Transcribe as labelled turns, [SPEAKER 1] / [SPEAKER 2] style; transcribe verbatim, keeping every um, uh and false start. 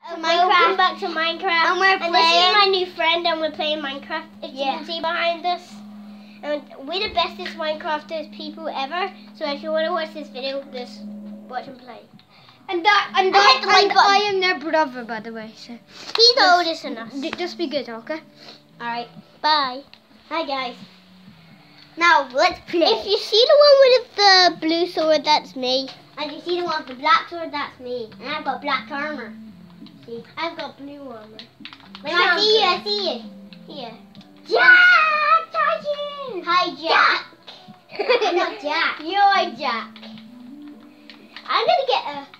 [SPEAKER 1] Minecraft.
[SPEAKER 2] Welcome back to Minecraft.
[SPEAKER 1] And we're
[SPEAKER 2] and this is
[SPEAKER 1] playing-
[SPEAKER 2] my new friend, and we're playing Minecraft. If
[SPEAKER 1] Yeah.
[SPEAKER 2] you can see behind us, and we're the bestest Minecrafters people ever. So if you want to watch this video, just watch and play.
[SPEAKER 1] And that, and,
[SPEAKER 2] I
[SPEAKER 1] I,
[SPEAKER 2] hit the like
[SPEAKER 1] and
[SPEAKER 2] button.
[SPEAKER 1] I am their brother, by the way. So
[SPEAKER 2] He's the oldest than us.
[SPEAKER 1] d- just be good, okay?
[SPEAKER 2] All right. Bye. Hi guys.
[SPEAKER 1] Now let's play.
[SPEAKER 2] If you see the one with the blue sword, that's me.
[SPEAKER 1] And you see the one with the black sword, that's me. And I've got black armor. See?
[SPEAKER 2] I've got blue armor.
[SPEAKER 1] Wait, I see you, I see you.
[SPEAKER 2] Here.
[SPEAKER 1] Jack! Charging!
[SPEAKER 2] Hi, Jack.
[SPEAKER 1] I'm not Jack.
[SPEAKER 2] You're Jack. I'm gonna get a